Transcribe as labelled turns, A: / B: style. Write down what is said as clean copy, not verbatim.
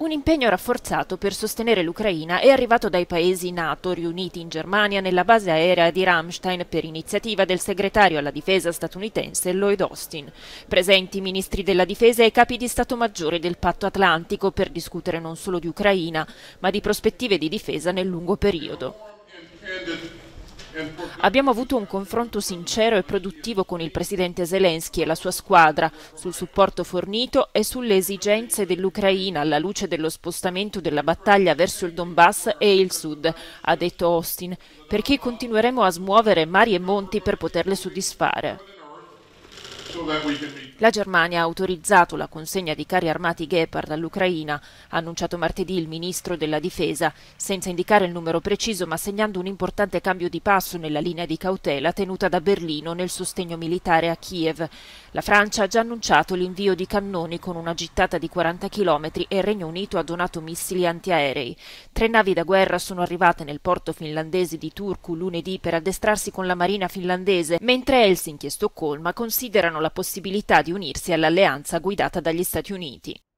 A: Un impegno rafforzato per sostenere l'Ucraina è arrivato dai paesi NATO riuniti in Germania nella base aerea di Ramstein per iniziativa del segretario alla difesa statunitense Lloyd Austin. Presenti i ministri della difesa e i capi di Stato Maggiore del Patto Atlantico per discutere non solo di Ucraina, ma di prospettive di difesa nel lungo periodo. Abbiamo avuto un confronto sincero e produttivo con il presidente Zelensky e la sua squadra sul supporto fornito e sulle esigenze dell'Ucraina alla luce dello spostamento della battaglia verso il Donbass e il Sud, ha detto Austin, perché continueremo a smuovere mari e monti per poterle soddisfare. La Germania ha autorizzato la consegna di carri armati Gepard all'Ucraina, ha annunciato martedì il ministro della difesa, senza indicare il numero preciso ma segnando un importante cambio di passo nella linea di cautela tenuta da Berlino nel sostegno militare a Kiev. La Francia ha già annunciato l'invio di cannoni con una gittata di 40 km e il Regno Unito ha donato missili antiaerei. 3 navi da guerra sono arrivate nel porto finlandese di Turku lunedì per addestrarsi con la marina finlandese, mentre Helsinki e Stoccolma considerano la possibilità di unirsi all'alleanza guidata dagli Stati Uniti.